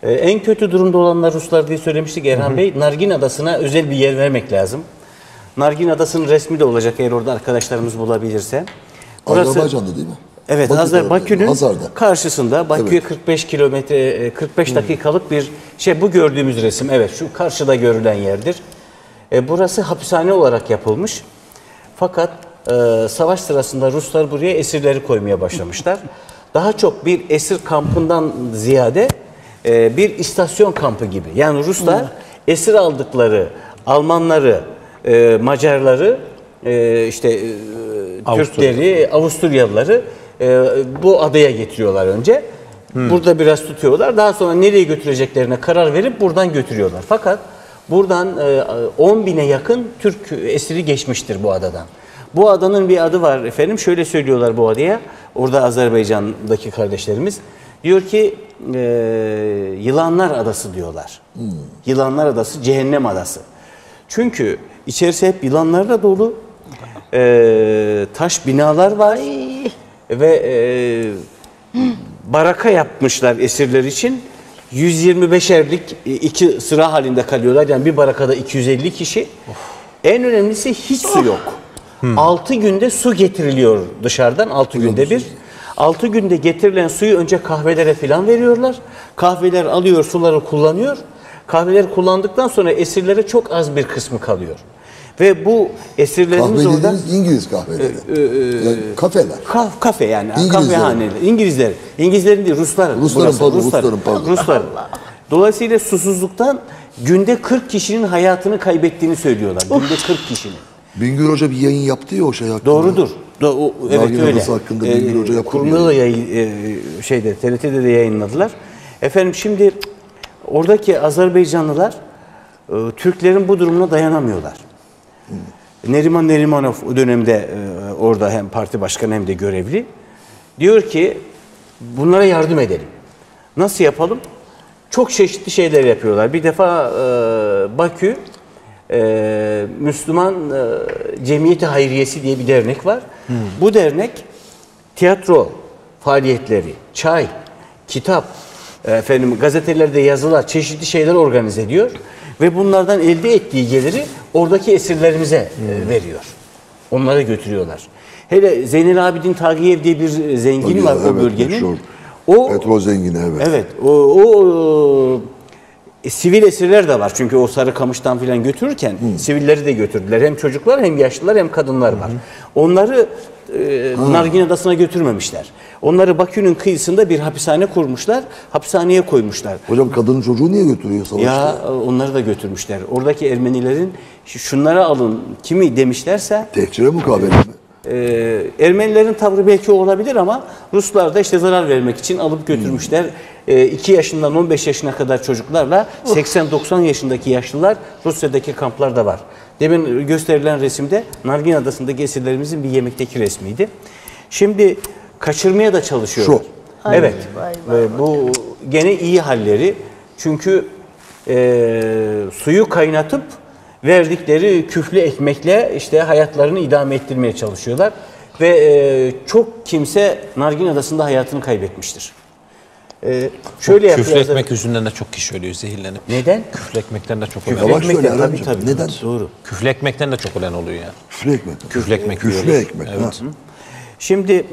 En kötü durumda olanlar Ruslar diye söylemiştik Erhan Bey. Nargin Adası'na özel bir yer vermek lazım. Nargin Adası'nın resmi de olacak eğer orada arkadaşlarımız bulabilirse. Burası, Azerbaycan'da değil mi? Evet, Bakü'nün karşısında, Bakü'ye evet. 45 kilometre, 45 dakikalık bir şey. Bu gördüğümüz resim, evet, şu karşıda görülen yerdir. Burası hapishane olarak yapılmış. Fakat savaş sırasında Ruslar buraya esirleri koymaya başlamışlar. Daha çok bir esir kampından ziyade bir istasyon kampı gibi. Yani Ruslar esir aldıkları Almanları, Macarları, Türkleri, Avusturyalıları bu adaya getiriyorlar önce. Burada biraz tutuyorlar. Daha sonra nereye götüreceklerine karar verip buradan götürüyorlar. Fakat buradan 10.000'e yakın Türk esiri geçmiştir bu adadan. Bu adanın bir adı var efendim. Şöyle söylüyorlar bu adaya. Orada Azerbaycan'daki kardeşlerimiz. Diyor ki Yılanlar Adası diyorlar. Yılanlar Adası, Cehennem Adası. Çünkü içerisi hep yılanlarla dolu. Taş binalar var. Ve baraka yapmışlar esirler için. 125'erlik iki sıra halinde kalıyorlar. Yani bir barakada 250 kişi. En önemlisi hiç su yok. 6 günde su getiriliyor dışarıdan, 6 günde bir. 6 günde getirilen suyu önce kahvelere falan veriyorlar. Kahveler alıyor, suları kullanıyor. Kahveleri kullandıktan sonra esirlere çok az bir kısmı kalıyor. Ve bu esirlerimiz kahve orada... İngiliz kahveleri. Yani kafeler. Kafe yani, kahvehaneler. İngilizlerin değil, Rusların. Rusların. Dolayısıyla susuzluktan günde 40 kişinin hayatını kaybettiğini söylüyorlar. Günde 40 kişinin. Bingöl Hoca bir yayın yaptı ya o şey hakkında. Doğrudur. Evet, Nargin öyle. Adası hakkında Bingöl Hoca yaptı. Kurumda da TRT'de de yayınladılar. Efendim şimdi oradaki Azerbaycanlılar Türklerin bu durumuna dayanamıyorlar. Neriman Nerimanov o dönemde orada hem parti başkanı hem de görevli. Diyor ki bunlara yardım edelim. Nasıl yapalım? Çok çeşitli şeyler yapıyorlar. Bir defa Bakü Müslüman Cemiyeti Hayriyesi diye bir dernek var. Bu dernek tiyatro faaliyetleri, çay, kitap, gazetelerde yazılar, çeşitli şeyler organize ediyor ve bunlardan elde ettiği geliri oradaki esirlerimize veriyor. Onlara götürüyorlar. Hele Zeynel Abidin Tağiyev diye bir zengin var o bölgenin. O petrol zengini, evet. Evet. O sivil esirler de var. Çünkü o Sarıkamış'tan filan götürürken sivilleri de götürdüler. Hem çocuklar hem yaşlılar hem kadınlar var. Onları Nargin Adası'na götürmemişler. Onları Bakü'nün kıyısında bir hapishane kurmuşlar. Hapishaneye koymuşlar. Hocam kadının çocuğu niye götürüyor savaşta? Ya onları da götürmüşler. Oradaki Ermenilerin şunlara alın kimi demişlerse. Tehcire mukabele mi? Ermenilerin tavrı belki olabilir ama Ruslar da işte zarar vermek için alıp götürmüşler. 2 yaşından 15 yaşına kadar çocuklarla 80-90 yaşındaki yaşlılar Rusya'daki kamplarda var. Demin gösterilen resimde Nargin Adası'ndaki esirlerimizin bir yemekteki resmiydi. Şimdi kaçırmaya da çalışıyorlar. Evet. Bu gene iyi halleri. Çünkü suyu kaynatıp verdikleri küflü ekmekle işte hayatlarını idame ettirmeye çalışıyorlar. Ve çok kimse Nargin Adası'nda hayatını kaybetmiştir. Şöyle küflü ekmek yüzünden de çok kişi ölüyor, zehirlenip. Neden? Küflü ekmekten de çok küflü ölen ekmekten tabii. Neden? Doğru. Küflü ekmekten de çok ölen oluyor yani. Küflü ekmek. Küflü ekmek. Küflü ekmek. Evet. Şimdi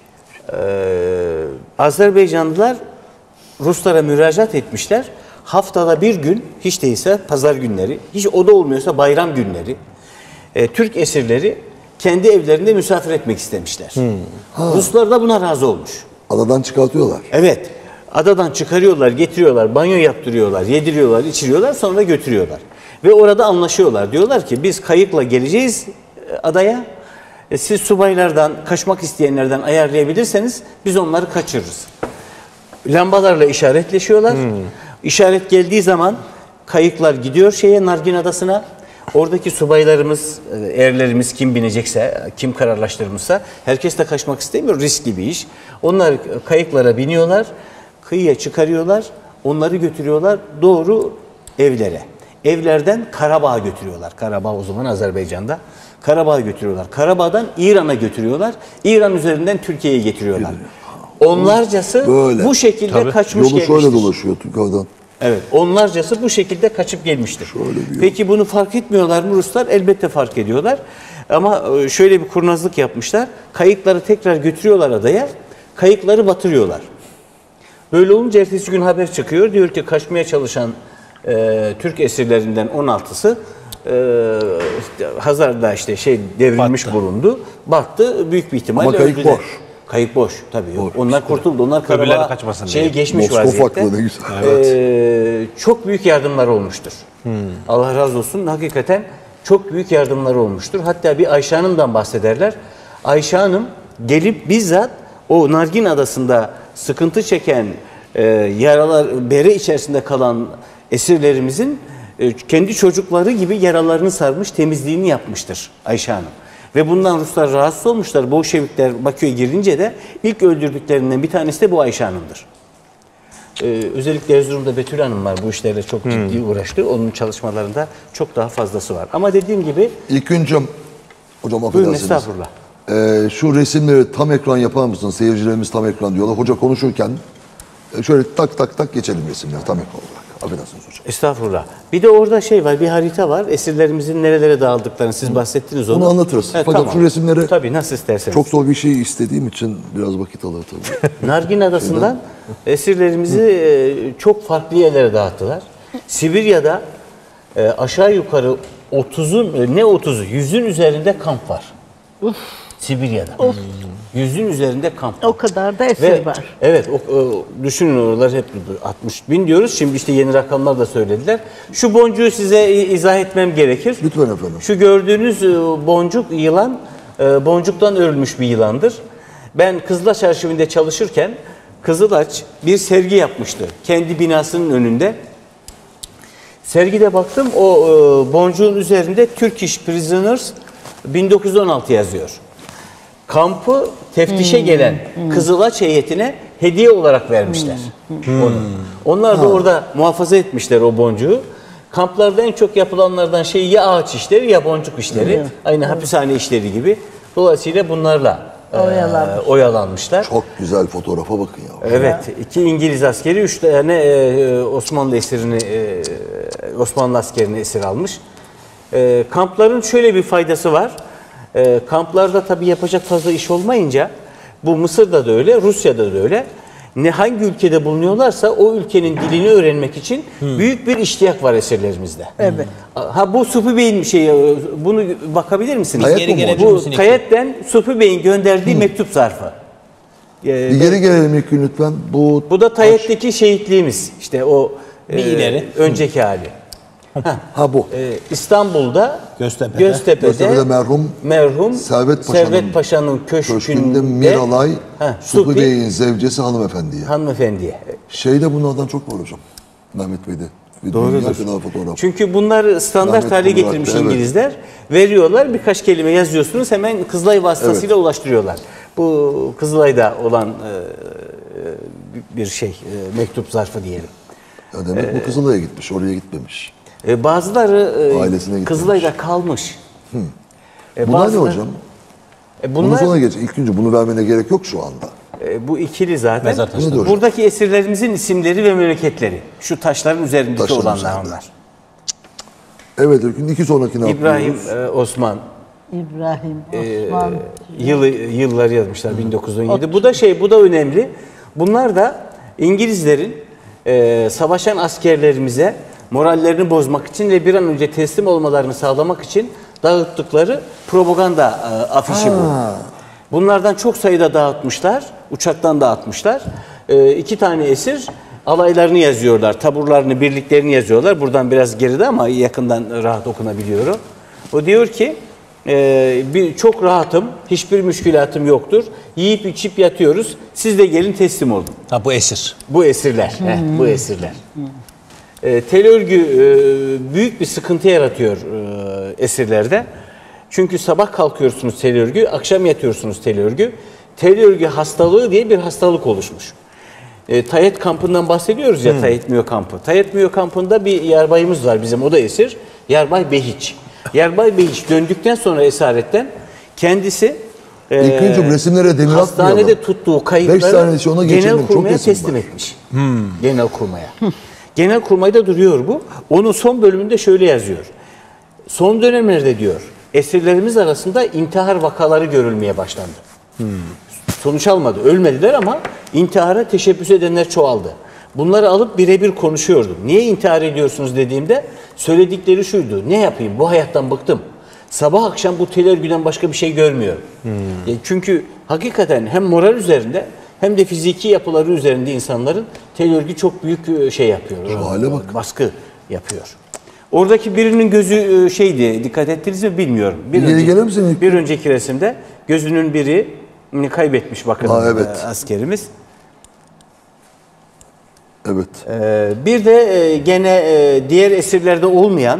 Azerbaycanlılar Ruslara müracaat etmişler. Haftada bir gün, hiç değilse pazar günleri, hiç o da olmuyorsa bayram günleri, Türk esirleri kendi evlerinde misafir etmek istemişler. Ruslar da buna razı olmuş. Adadan çıkartıyorlar. Evet. Adadan çıkarıyorlar, getiriyorlar, banyo yaptırıyorlar, yediriyorlar, içiriyorlar, sonra götürüyorlar. Ve orada anlaşıyorlar. Diyorlar ki biz kayıkla geleceğiz adaya. Siz subaylardan, kaçmak isteyenlerden ayarlayabilirseniz biz onları kaçırırız. Lambalarla işaretleşiyorlar. İşaret geldiği zaman kayıklar gidiyor Nargin Adası'na. Oradaki subaylarımız, erlerimiz kim binecekse, kim kararlaştırmışsa herkes de kaçmak istemiyor. Riskli bir iş. Onlar kayıklara biniyorlar, kıyıya çıkarıyorlar, onları götürüyorlar doğru evlere. Evlerden Karabağ'a götürüyorlar. Karabağ o zaman Azerbaycan'da. Karabağ'a götürüyorlar. Karabağ'dan İran'a götürüyorlar. İran üzerinden Türkiye'ye getiriyorlar. Onlarcası Böyle. bu şekilde Tabii. kaçmış Yolu gelmiştir. şöyle dolaşıyor Türkiye'den. Evet, onlarcası bu şekilde kaçıp gelmiştir. Peki bunu fark etmiyorlar mı Ruslar? Elbette fark ediyorlar. Ama şöyle bir kurnazlık yapmışlar. Kayıkları tekrar götürüyorlar adaya. Kayıkları batırıyorlar. Böyle olunca ertesi gün haber çıkıyor. Diyor ki kaçmaya çalışan Türk esirlerinden 16'sı Hazar'da devrilmiş bulundu. Battı. Büyük bir ihtimalle Ama kayık öldüler. boş. Kayık boş tabii. Yok. Onlar kurtuldu. Onlar Öbürleri Karabağ kaçmasın diye. geçmiş Moskova vaziyette. haklı, ne güzel. Çok büyük yardımlar olmuştur. Allah razı olsun. Hakikaten çok büyük yardımlar olmuştur. Hatta bir Ayşe Hanım'dan bahsederler. Ayşe Hanım gelip bizzat o Nargin Adası'nda sıkıntı çeken yaralar, bere içerisinde kalan esirlerimizin kendi çocukları gibi yaralarını sarmış, temizliğini yapmıştır Ayşe Hanım. Ve bundan Ruslar rahatsız olmuşlar. Bolşevikler Bakü'ye girince de ilk öldürdüklerinden bir tanesi de bu Ayşe Hanım'dır. Özellikle Erzurum'da Betül Hanım var. Bu işlerle çok ciddi uğraştı. Onun çalışmalarında çok daha fazlası var. Ama dediğim gibi... İlküncüm, hocam Buyurun, affedersiniz. estağfurullah. Şu resimleri tam ekran yapar mısın? Seyircilerimiz tam ekran diyorlar. Hoca konuşurken şöyle tak tak tak geçelim resimler tam ekran olarak. Affedersiniz hocam. Estağfurullah. Bir de orada var, bir harita var. Esirlerimizin nerelere dağıldıklarını siz bahsettiniz onu. Onu anlatırız. Fakat şu resimleri Tabii, nasıl isterseniz. çok zor bir şey istediğim için biraz vakit alır tabii. Nargin Adası'ndan esirlerimizi çok farklı yerlere dağıttılar. Sibirya'da aşağı yukarı 100'ün üzerinde kamp var. Sibirya'da. 100'ün üzerinde kamp var. O kadar da esir var. Evet, düşünün oralar hep 60 bin diyoruz. Şimdi işte yeni rakamlar da söylediler. Şu boncuğu size izah etmem gerekir. Lütfen efendim. Şu gördüğünüz boncuk yılan, boncuktan örülmüş bir yılandır. Ben Kızılaç Arşivinde çalışırken Kızılaç bir sergi yapmıştı. Kendi binasının önünde. Sergide baktım, o boncuğun üzerinde Turkish Prisoners 1916 yazıyor. Kampı teftişe gelen Kızılaç heyetine hediye olarak vermişler onu. Onlar da orada muhafaza etmişler o boncuğu. Kamplarda en çok yapılanlardan ya ağaç işleri ya boncuk işleri. Aynı hapishane işleri gibi. Dolayısıyla bunlarla oyalanmışlar. Çok güzel fotoğrafa bakın ya. Evet, 2 İngiliz askeri, 3 tane Osmanlı askerini esir almış. Kampların şöyle bir faydası var. Kamplarda tabii yapacak fazla iş olmayınca, bu Mısır'da da öyle, Rusya'da da öyle. Hangi ülkede bulunuyorlarsa o ülkenin dilini öğrenmek için büyük bir iştiyak var esirlerimizde. Evet. Bu Supi Bey'in bunu bakabilir misiniz? Tayet mi bu hocam? Bu Tayet'ten Supi Bey'in gönderdiği mektup zarfı. Bir geri gelelim ilk gün lütfen. Bu da Tayet'teki şehitliğimiz. İşte o Bir ileri. önceki hali. Bu. İstanbul'da Göztepe'de. Göztepe'de merhum Servet Paşa'nın köşkünde Miralay Supi Supi Bey'in zevcesi hanımefendiye. hanımefendiye. Bunlardan çok var hocam. Mehmet Bey'de. Doğrudur. Fotoğraf. Çünkü bunlar standart Rahmetli hale Murat getirmiş Bey, evet. İngilizler. Veriyorlar, birkaç kelime yazıyorsunuz, hemen Kızılay vasıtasıyla ulaştırıyorlar. Bu Kızılay'da olan bir mektup zarfı diyelim. Ya demek bu Kızılay'a gitmiş, oraya gitmemiş. Bazıları Ailesine gitmemiş. Kızılay'da kalmış. Bunlar ne hocam? Bunu Bunlar sonra geç. İlk önce bunu vermene gerek yok şu anda. bu ikili zaten. Mezar taşları. Nedir hocam? Buradaki esirlerimizin isimleri ve memleketleri. Şu taşların üzerindeki Taşların olanlar üzerinde. onlar. Evet İlkün, iki sonrakini İbrahim, atlıyoruz. Osman. İbrahim, Osman. Yılları yazmışlar 1917. Bu da önemli. Bunlar da İngilizlerin savaşan askerlerimize morallerini bozmak için ve bir an önce teslim olmalarını sağlamak için dağıttıkları propaganda afişi bu. Bunlardan çok sayıda dağıtmışlar. Uçaktan dağıtmışlar. 2 tane esir alaylarını yazıyorlar. Taburlarını, birliklerini yazıyorlar. Buradan biraz geride ama yakından rahat okunabiliyor o. O diyor ki çok rahatım. Hiçbir müşkülatım yoktur. Yiyip içip yatıyoruz. Siz de gelin teslim olun. Bu esir. Bu esirler. Bu esirler. Tel örgü büyük bir sıkıntı yaratıyor esirlerde. Çünkü sabah kalkıyorsunuz tel örgü, akşam yatıyorsunuz tel örgü. Tel örgü hastalığı diye bir hastalık oluşmuş. Tayet kampından bahsediyoruz ya, Tayet Miyo kampı. Tayet Miyo kampında bir yarbayımız var bizim, o da esir. Yarbay Behiç. Yarbay Behiç döndükten sonra esaretten kendisi İlknur'cum resimlere demir hastanede atmayalım. tuttuğu 5 kayıtları tanesi ona geçelim. Çok Genelkurmay'a resim teslim var. etmiş. Genelkurmay'a. Genelkurmay'da duruyor bu. Onun son bölümünde şöyle yazıyor. Son dönemlerde diyor, esirlerimiz arasında intihar vakaları görülmeye başlandı. Sonuç almadı. Ölmediler ama intihara teşebbüs edenler çoğaldı. Bunları alıp birebir konuşuyordum. Niye intihar ediyorsunuz dediğimde söyledikleri şuydu. Ne yapayım? Bu hayattan bıktım. Sabah akşam bu tel örgüden başka bir şey görmüyorum. Çünkü hakikaten hem moral üzerinde hem de fiziki yapıları üzerinde insanların tel örgü çok büyük şey yapıyor. Şu hale bak. Baskı yapıyor. Oradaki birinin gözü şeydi, dikkat ettiniz mi bilmiyorum. İleri gelir misin? Bir önceki resimde gözünün birini kaybetmiş bakın evet. askerimiz. Evet. Bir de gene diğer esirlerde olmayan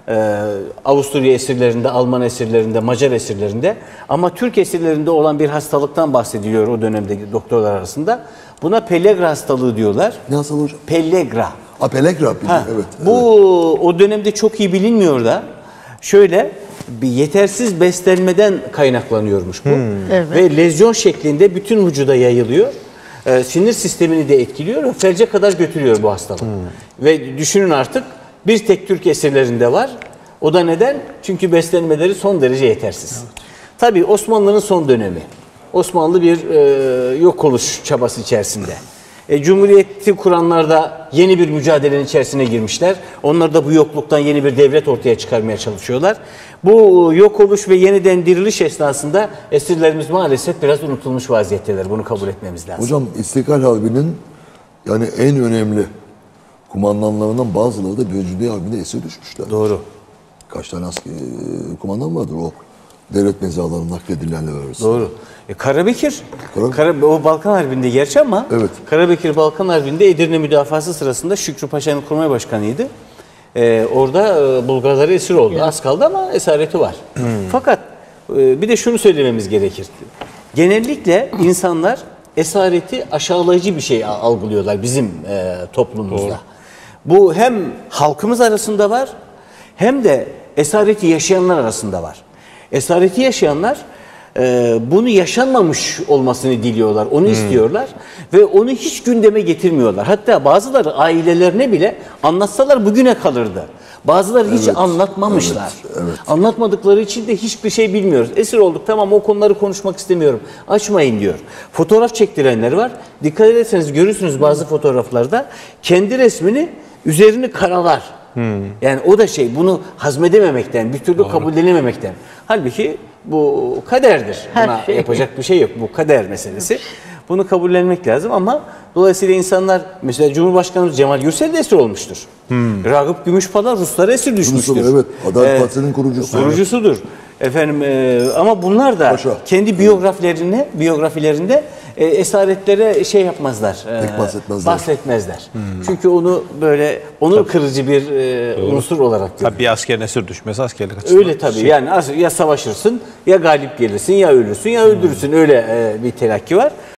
Avusturya esirlerinde, Alman esirlerinde, Macar esirlerinde ama Türk esirlerinde olan bir hastalıktan bahsediliyor o dönemdeki doktorlar arasında. Buna Pellagra hastalığı diyorlar. Ne hastalığı hocam? Pellagra. Pellagra. Ha, Evet. bu o dönemde çok iyi bilinmiyor da şöyle bir yetersiz beslenmeden kaynaklanıyormuş bu. Evet. Ve lezyon şeklinde bütün vücuda yayılıyor. Sinir sistemini de etkiliyor ve felce kadar götürüyor bu hastalık. Ve düşünün artık bir tek Türk esirlerinde var. O da neden? Çünkü beslenmeleri son derece yetersiz. Tabii Osmanlı'nın son dönemi. Osmanlı bir yok oluş çabası içerisinde. Cumhuriyeti kuranlar da yeni bir mücadelenin içerisine girmişler. Onlar da bu yokluktan yeni bir devlet ortaya çıkarmaya çalışıyorlar. Bu yok oluş ve yeniden diriliş esnasında esirlerimiz maalesef biraz unutulmuş vaziyetteler. Bunu kabul etmemiz lazım. Hocam İstiklal Harbi'nin yani en önemli kumandanlarından bazıları da Birinci Dünya Harbi'nde esir düşmüşler. Doğru. Kaç tane asker, kumandan vardır o devlet mezarlarına nakledilenler arasında. Doğru. Karabekir, Karabekir. o Balkan Harbi'nde gerçi ama Evet. Karabekir Balkan Harbi'nde Edirne müdafası sırasında Şükrü Paşa'nın kurmay başkanıydı. Orada Bulgarlara esir oldu. Az kaldı ama esareti var. Fakat bir de şunu söylememiz gerekir. Genellikle insanlar esareti aşağılayıcı bir şey algılıyorlar bizim toplumumuzda. Doğru. Bu hem halkımız arasında var hem de esareti yaşayanlar arasında var. Esareti yaşayanlar bunu yaşanmamış olmasını diliyorlar, onu istiyorlar ve onu hiç gündeme getirmiyorlar. Hatta bazıları ailelerine bile anlatsalar bugüne kalırdı. Bazıları hiç anlatmamışlar. Evet. Anlatmadıkları için de hiçbir şey bilmiyoruz. Esir olduk, tamam, o konuları konuşmak istemiyorum. Açmayın diyor. Fotoğraf çektirenler var. Dikkat ederseniz görürsünüz bazı fotoğraflarda kendi resmini üzerini karalar. Yani o da bunu hazmedememekten, bir türlü kabullenememekten. Halbuki bu kaderdir. Buna yapacak bir şey yok. Bu kader meselesi. Bunu kabullenmek lazım ama dolayısıyla insanlar, mesela Cumhurbaşkanımız Cemal Gürsel de esir olmuştur. Ragıp Gümüşpala Ruslara esir düşmüştür. Evet. Adalet Partisi'nin kurucusu. Kurucusudur. Efendim ama bunlar da kendi biyografilerinde esaretlere şey yapmazlar. Bahsetmezler. Çünkü onu böyle onur kırıcı bir unsur olarak görüyor. Tabii bir askerin esir düşmesi askerlik açısından. Öyle tabii. Yani ya savaşırsın, ya galip gelirsin, ya ölürsün, ya öldürürsün. Öyle bir telakki var.